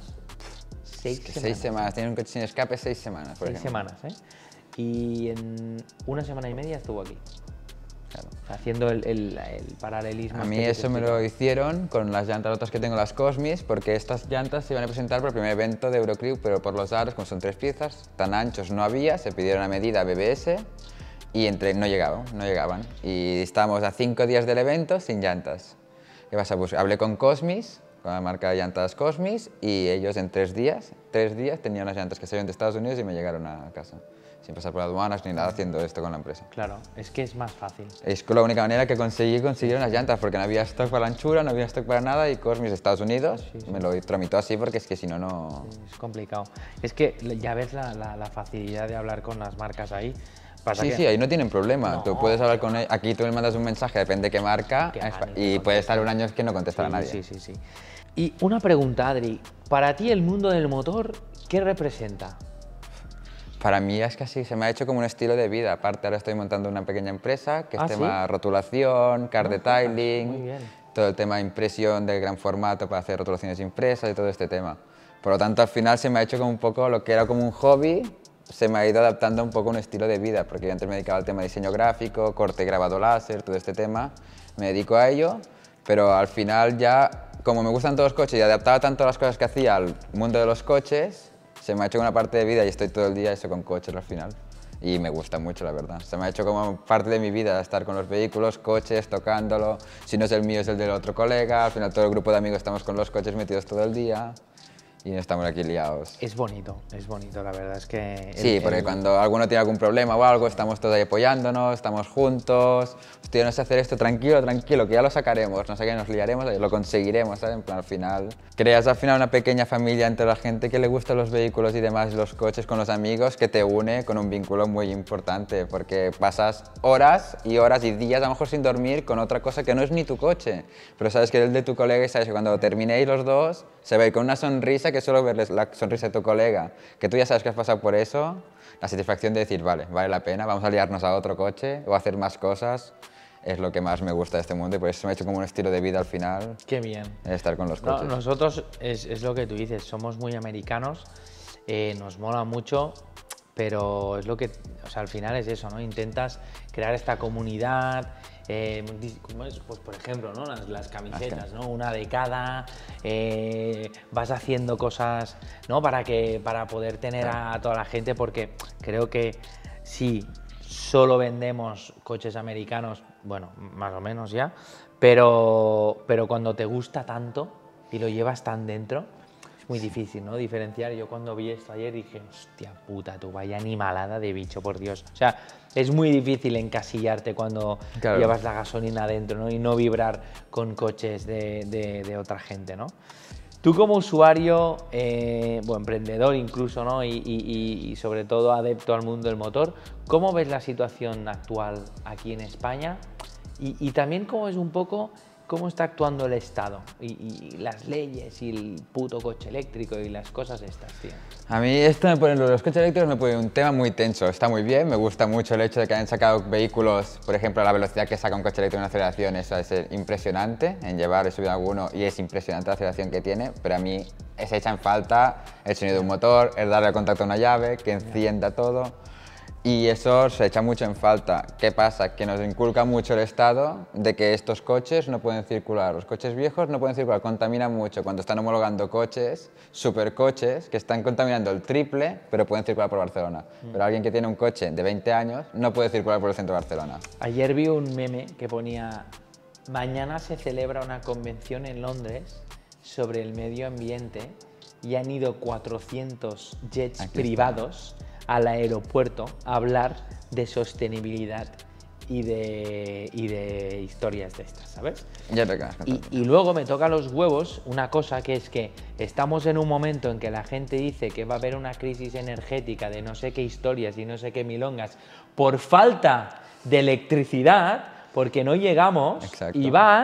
6 Que semanas. 6 semanas, tiene un coche sin escape 6 semanas, por 6 ejemplo. semanas, ¿eh? Y en una semana y media estuvo aquí, Claro. haciendo el paralelismo. A mí este que te eso me explicaba. lo hicieron con las llantas rotas que tengo, las Cosmis, porque estas llantas se iban a presentar para el primer evento de Eurocrew, pero por los aros, como son 3 piezas, tan anchos no había, se pidieron a medida BBS y no llegaban. Y estábamos a 5 días del evento sin llantas. ¿Qué pasa? Pues hablé con Cosmis, con la marca de llantas Cosmis, y ellos en 3 días tenían unas llantas que salieron de Estados Unidos y me llegaron a casa. Sin pasar por aduanas ni nada, haciendo esto con la empresa. Claro, es que es más fácil. Es la única manera que conseguir unas llantas, porque no había stock para la anchura, no había stock para nada, y Cosmis de Estados Unidos me lo tramitó así, porque es que si no, no... Es complicado. Es que ya ves la facilidad de hablar con las marcas ahí. Pasa Sí, que- sí, ahí no tienen problema. No. Tú puedes hablar con ellos. Aquí tú le mandas un mensaje, depende de qué marca, Que a van y y puede estar un año que no contestar a nadie. Sí, sí, sí. Y una pregunta, Adri. Para ti el mundo del motor, ¿qué representa? Para mí es que así se me ha hecho como un estilo de vida. Aparte, ahora estoy montando una pequeña empresa que es ¿Ah, tema rotulación, car muy detailing, bien. todo el tema de impresión de gran formato para hacer rotulaciones impresas y todo este tema. Por lo tanto, al final se me ha hecho como un poco lo que era como un hobby, se me ha ido adaptando un poco a un estilo de vida, porque yo antes me dedicaba al tema de diseño gráfico, corte y grabado láser, todo este tema, me dedico a ello, pero al final ya, como me gustan todos los coches y adaptaba tanto las cosas que hacía al mundo de los coches, se me ha hecho una parte de vida y estoy todo el día eso con coches al final. Y me gusta mucho, la verdad. Se me ha hecho como parte de mi vida estar con los vehículos, coches, tocándolo. Si no es el mío, es el del otro colega. Al final todo el grupo de amigos estamos con los coches metidos todo el día y no estamos aquí liados. Es bonito, la verdad es que... Sí, porque cuando alguno tiene algún problema o algo, estamos todos ahí apoyándonos, estamos juntos. Hostia, no sé hacer esto, tranquilo, tranquilo, que ya lo sacaremos, no sé qué, nos liaremos, lo conseguiremos, ¿sabes? En plan, al final, creas al final una pequeña familia entre la gente que le gustan los vehículos y demás, los coches, con los amigos, que te une con un vínculo muy importante, porque pasas horas y horas y días a lo mejor sin dormir con otra cosa que no es ni tu coche, pero sabes que es el de tu colega y sabes que cuando terminéis los dos, se va a ir con una sonrisa que solo verles la sonrisa de tu colega, que tú ya sabes que has pasado por eso, la satisfacción de decir, vale, vale la pena, vamos a liarnos a otro coche o a hacer más cosas, es lo que más me gusta de este mundo y por eso me ha hecho como un estilo de vida al final, Qué bien. estar con los No, coches. nosotros, es lo que tú dices, somos muy americanos, nos mola mucho, pero es lo que, o sea, al final es eso, ¿no? Intentas crear esta comunidad, ¿cómo es? Pues por ejemplo, ¿no? Las camisetas, ¿no? Una de cada, vas haciendo cosas, ¿no? Para poder tener a toda la gente, porque creo que sí, solo vendemos coches americanos, bueno, más o menos ya, pero cuando te gusta tanto y lo llevas tan dentro, Es muy difícil, ¿no? Diferenciar. Yo cuando vi esto ayer dije, hostia puta, tú vaya animalada de bicho, por Dios. O sea, es muy difícil encasillarte cuando llevas la gasolina adentro, ¿no? Y no vibrar con coches de otra gente, ¿no? Tú como usuario, bueno, emprendedor incluso, ¿no? Y sobre todo adepto al mundo del motor, ¿cómo ves la situación actual aquí en España? Y también cómo es un poco cómo está actuando el Estado y las leyes y el puto coche eléctrico y las cosas estas, tío. A mí esto me pone, los coches eléctricos me pone un tema muy tenso. Está muy bien, me gusta mucho el hecho de que hayan sacado vehículos, por ejemplo, la velocidad que saca un coche eléctrico en aceleración, eso es impresionante en llevar, he subido alguno y es impresionante la aceleración que tiene, pero a mí se echa en falta el sonido de un motor, el darle al contacto a una llave, que encienda todo. Y eso se echa mucho en falta. ¿Qué pasa? Que nos inculca mucho el Estado de que estos coches no pueden circular. Los coches viejos no pueden circular, contaminan mucho. Cuando están homologando coches, supercoches, que están contaminando el triple, pero pueden circular por Barcelona. Pero alguien que tiene un coche de 20 años no puede circular por el centro de Barcelona. Ayer vi un meme que ponía, mañana se celebra una convención en Londres sobre el medio ambiente y han ido 400 jets privados al aeropuerto a hablar de sostenibilidad y de historias de estas, ¿sabes? Ya te quedas y luego me toca los huevos una cosa, que es que estamos en un momento en que la gente dice que va a haber una crisis energética de no sé qué historias y no sé qué milongas por falta de electricidad, porque no llegamos. Exacto.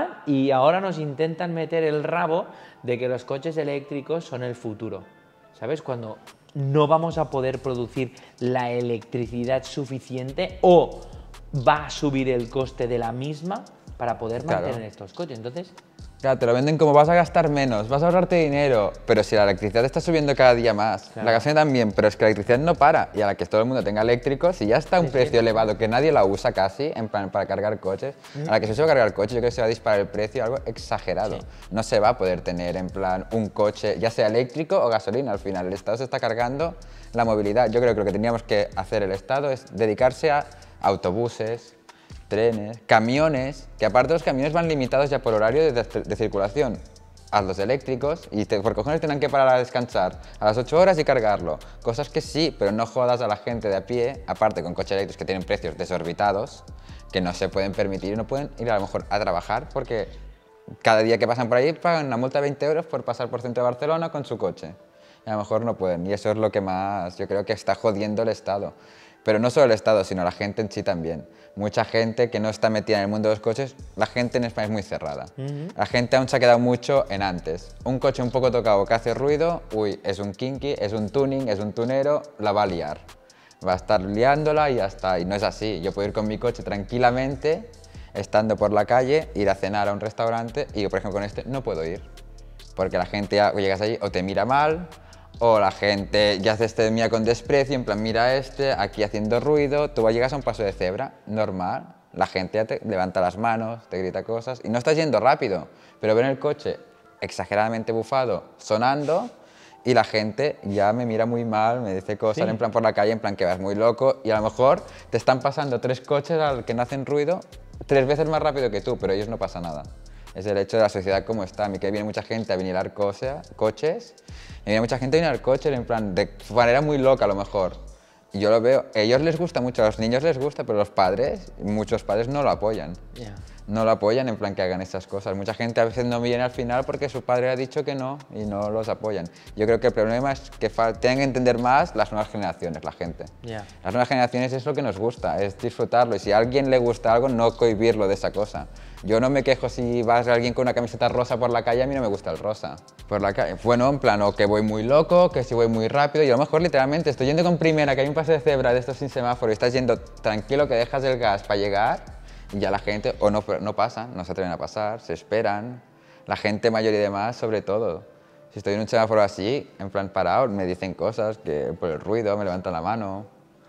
Y ahora nos intentan meter el rabo de que los coches eléctricos son el futuro, ¿sabes? Cuando no vamos a poder producir la electricidad suficiente o va a subir el coste de la misma para poder mantener estos coches. Entonces, claro, te lo venden como vas a gastar menos, vas a ahorrarte dinero, pero si la electricidad está subiendo cada día más, la gasolina también, pero es que la electricidad no para, y a la que todo el mundo tenga eléctricos, si ya está a un precio elevado que nadie la usa casi, en plan para cargar coches, a la que se usa cargar el coche, yo creo que se va a disparar el precio, algo exagerado. No se va a poder tener en plan un coche, ya sea eléctrico o gasolina, al final el Estado se está cargando la movilidad. Yo creo que lo que tendríamos que hacer el Estado es dedicarse a autobuses, trenes, camiones, que aparte los camiones van limitados ya por horario de circulación a los eléctricos y por cojones tendrán que parar a descansar a las 8 horas y cargarlo. Cosas que sí, pero no jodas a la gente de a pie, aparte con coches eléctricos que tienen precios desorbitados, que no se pueden permitir y no pueden ir a lo mejor a trabajar porque cada día que pasan por ahí pagan una multa de 20 euros por pasar por centro de Barcelona con su coche. Y a lo mejor no pueden, y eso es lo que más yo creo que está jodiendo el Estado. Pero no solo el Estado, sino la gente en sí también. Mucha gente que no está metida en el mundo de los coches, la gente en España es muy cerrada. La gente aún se ha quedado mucho en antes. Un coche un poco tocado que hace ruido, uy, es un kinky, es un tuning, es un tunero, la va a liar. Va a estar liándola y ya está. Y no es así. Yo puedo ir con mi coche tranquilamente, estando por la calle, ir a cenar a un restaurante y yo, por ejemplo, con este no puedo ir. Porque la gente ya llegas allí o te mira mal, o la gente ya te mira con desprecio, en plan, mira aquí haciendo ruido, tú llegas a un paso de cebra, normal, la gente ya te levanta las manos, te grita cosas, y no estás yendo rápido, pero ven el coche exageradamente bufado, sonando, y la gente ya me mira muy mal, me dice cosas en plan por la calle, en plan que vas muy loco, y a lo mejor te están pasando 3 coches al que no hacen ruido 3 veces más rápido que tú, pero ellos no pasa nada. Es el hecho de la sociedad como está. A mí que viene mucha gente a vinilar coches, y viene mucha gente a vinilar coches en plan de manera muy loca a lo mejor. Y yo lo veo, a ellos les gusta mucho, a los niños les gusta, pero los padres, muchos padres no lo apoyan. No lo apoyan en plan que hagan esas cosas. Mucha gente a veces no viene al final porque su padre ha dicho que no y no los apoyan. Yo creo que el problema es que tienen que entender más las nuevas generaciones, la gente. Las nuevas generaciones es lo que nos gusta, es disfrutarlo, y si a alguien le gusta algo, no cohibirlo de esa cosa. Yo no me quejo si vas a alguien con una camiseta rosa por la calle, a mí no me gusta el rosa. Por la calle, bueno, en plan, o que voy muy loco, que si voy muy rápido, y a lo mejor literalmente estoy yendo con primera, que hay un paso de cebra de estos sin semáforo, y estás yendo tranquilo, que dejas el gas para llegar, y ya la gente, o no pasa, no se atreven a pasar, se esperan. La gente mayor y demás, sobre todo. Si estoy en un semáforo así, en plan parado, me dicen cosas, que por el ruido me levantan la mano.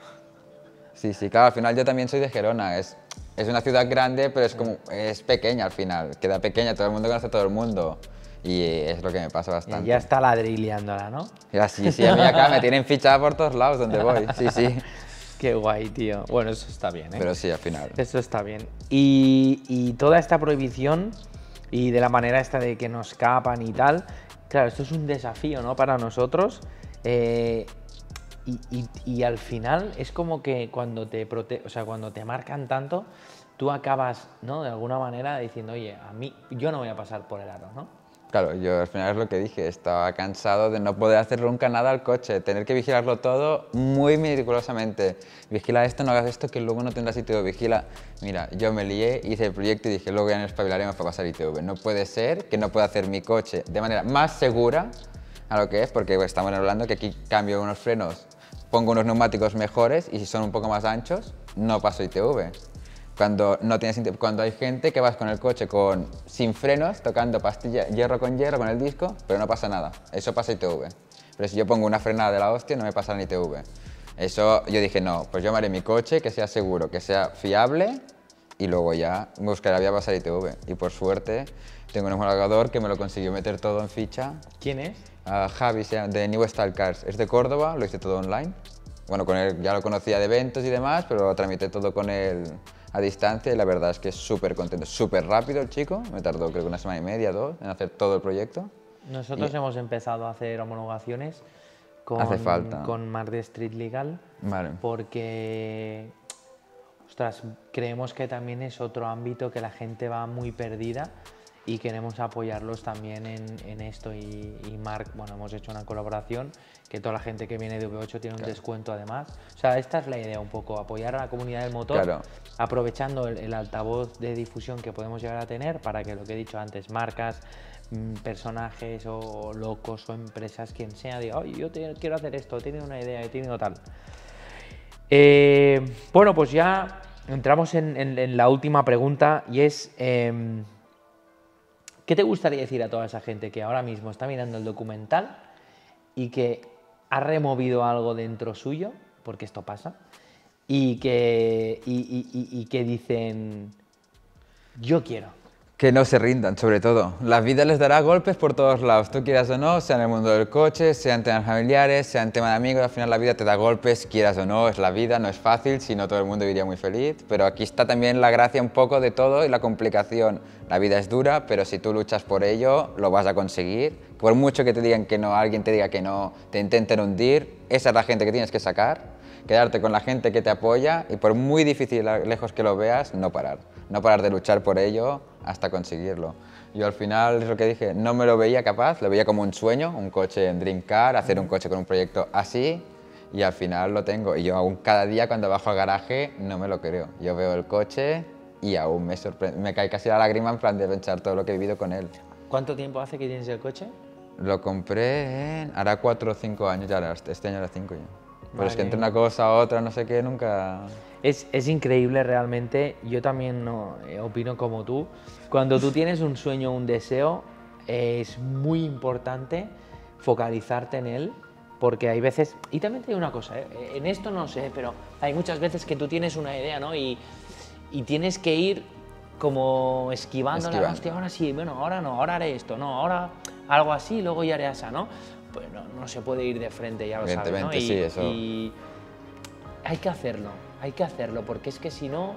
Sí, claro, al final yo también soy de Gerona, es una ciudad grande, pero es pequeña al final, queda pequeña, todo el mundo conoce a todo el mundo, y es lo que me pasa bastante. Ya está ladrileándola, ¿no? Sí, a mí acá me tienen fichada por todos lados donde voy, sí. Qué guay, tío. Bueno, eso está bien, ¿eh? Pero sí, al final. Eso está bien. Y toda esta prohibición y de la manera esta de que nos escapan y tal, Claro, esto es un desafío, ¿no? Para nosotros. Y al final es como que cuando o sea, cuando te marcan tanto, tú acabas, ¿no? De alguna manera diciendo, oye, a mí, yo no voy a pasar por el aro, ¿no? Claro, yo al final es lo que dije, estaba cansado de no poder hacer nunca nada al coche, tener que vigilarlo todo muy meticulosamente. Vigila esto, no hagas esto, que luego no tendrás ITV. Vigila, mira, yo me lié, hice el proyecto y dije, luego ya nos espabilaremos para pasar ITV. No puede ser que no pueda hacer mi coche de manera más segura a lo que es, porque estamos hablando que aquí cambio unos frenos, pongo unos neumáticos mejores y si son un poco más anchos, no paso ITV. Cuando hay gente que vas con el coche sin frenos, tocando pastilla, hierro con el disco, pero no pasa nada. Eso pasa ITV. Pero si yo pongo una frenada de la hostia, no me pasa ni ITV. Eso yo dije, no, pues yo me haré mi coche que sea seguro, que sea fiable y luego ya buscaré la vía para pasar ITV. Y por suerte tengo un homologador que me lo consiguió meter todo en ficha. ¿Quién es? Javi, de New Style Cars. Es de Córdoba, lo hice todo online. Bueno, con él ya lo conocía de eventos y demás, pero lo tramité todo con él a distancia y la verdad es que es súper contento, súper rápido el chico, me tardó creo que una semana y media, 2, en hacer todo el proyecto. Nosotros hemos empezado a hacer homologaciones Hace falta. con Mark de Street Legal, Vale. porque, ostras, creemos que también es otro ámbito que la gente va muy perdida y queremos apoyarlos también en esto. Y Mark, bueno, hemos hecho una colaboración que toda la gente que viene de V8 tiene un descuento además. O sea, esta es la idea un poco, apoyar a la comunidad del motor, aprovechando el altavoz de difusión que podemos llegar a tener para que, lo que he dicho antes, marcas, personajes o locos o empresas, quien sea, diga, oye, yo quiero hacer esto, he tenido una idea, he tenido tal. Bueno, pues ya entramos en la última pregunta y es... ¿qué te gustaría decir a toda esa gente que ahora mismo está mirando el documental y que ha removido algo dentro suyo, porque esto pasa, y que dicen, yo quiero? Que no se rindan, sobre todo. La vida les dará golpes por todos lados, tú quieras o no, sea en el mundo del coche, sea en temas familiares, sea en tema de amigos, al final la vida te da golpes, quieras o no, es la vida, no es fácil, si no todo el mundo viviría muy feliz, pero aquí está también la gracia un poco de todo y la complicación. La vida es dura, pero si tú luchas por ello, lo vas a conseguir. Por mucho que te digan que no, alguien te diga que no, te intenten hundir, esa es la gente que tienes que sacar, quedarte con la gente que te apoya y por muy difícil, lejos que lo veas, no parar. No parar de luchar por ello hasta conseguirlo. Yo al final, es lo que dije, no me lo veía capaz, lo veía como un sueño, un coche en Dream Car, hacer un coche con un proyecto así, y al final lo tengo. Y yo aún cada día cuando bajo al garaje no me lo creo. Yo veo el coche y aún me sorprende, me cae casi la lágrima en plan de pensar todo lo que he vivido con él. ¿Cuánto tiempo hace que tienes el coche? Lo compré hará 4 o 5 años, ya este año era 5 ya. Pero Vale. es que entre una cosa a otra, no sé qué, nunca... Es increíble realmente, yo también opino como tú. Cuando tú tienes un sueño o un deseo, es muy importante focalizarte en él, porque hay veces, y también te digo una cosa, en esto no sé, pero hay muchas veces que tú tienes una idea, ¿no? Y tienes que ir como esquivándola, hostia, ahora sí, bueno, ahora no, ahora haré esto, no, ahora algo así, luego ya haré esa, ¿no? Pues no se puede ir de frente, ya lo sabes, ¿no? Sí, eso. Y hay que hacerlo, porque es que si no,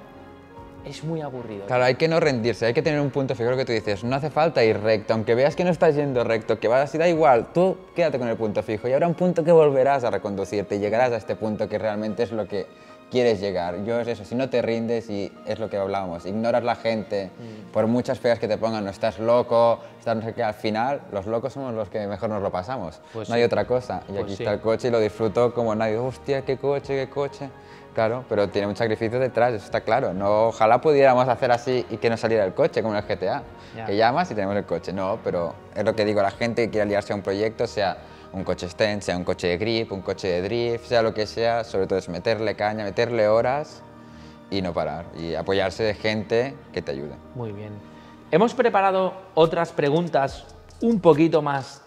es muy aburrido. Claro, hay que no rendirse, hay que tener un punto fijo, lo que tú dices, no hace falta ir recto, aunque veas que no estás yendo recto, que vas así, da igual, tú quédate con el punto fijo y habrá un punto que volverás a reconducirte y llegarás a este punto que realmente es lo que quieres llegar. Yo es eso, si no te rindes y es lo que hablábamos, ignoras la gente, por muchas feas que te pongan, no estás loco, estás no sé qué, al final los locos somos los que mejor nos lo pasamos, pues no sí. hay otra cosa. Y Pues aquí sí. está el coche y lo disfruto como nadie, hostia, qué coche, qué coche. Claro, pero tiene un sacrificio detrás, eso está claro. No, ojalá pudiéramos hacer así y que no saliera el coche, como en el GTA, Ya. que llamas y tenemos el coche. No, pero es lo que digo, la gente que quiera liarse a un proyecto, sea un coche stand, sea un coche de grip, un coche de drift, sea lo que sea, sobre todo es meterle caña, meterle horas y no parar. Y apoyarse de gente que te ayude. Muy bien. Hemos preparado otras preguntas un poquito más,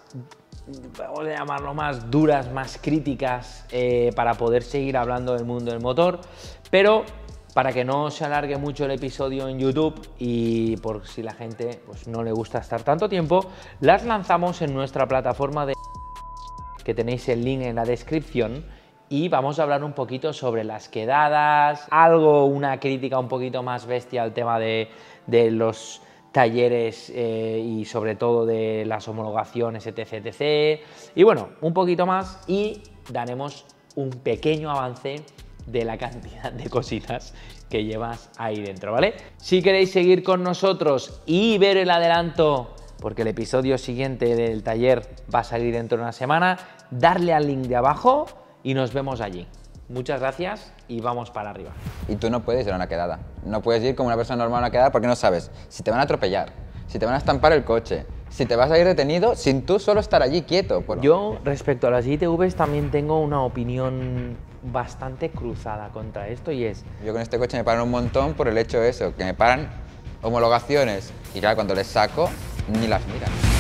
vamos a llamarlo más duras, más críticas, para poder seguir hablando del mundo del motor, pero para que no se alargue mucho el episodio en YouTube y por si la gente pues, no le gusta estar tanto tiempo, las lanzamos en nuestra plataforma de... que tenéis el link en la descripción, y vamos a hablar un poquito sobre las quedadas, una crítica un poquito más bestia al tema de talleres y sobre todo de las homologaciones, etc, etc. Y bueno, un poquito más y daremos un pequeño avance de la cantidad de cositas que llevas ahí dentro, ¿vale? Si queréis seguir con nosotros y ver el adelanto, porque el episodio siguiente del taller va a salir dentro de una semana, darle al link de abajo y nos vemos allí. Muchas gracias y vamos para arriba. Y tú no puedes ir a una quedada. No puedes ir como una persona normal a una quedada porque no sabes si te van a atropellar, si te van a estampar el coche, si te vas a ir detenido sin tú solo estar allí quieto. Yo, respecto a las ITVs, también tengo una opinión bastante cruzada contra esto y es... Yo con este coche me paran un montón por el hecho de eso, que me paran homologaciones y claro, cuando les saco ni las miran.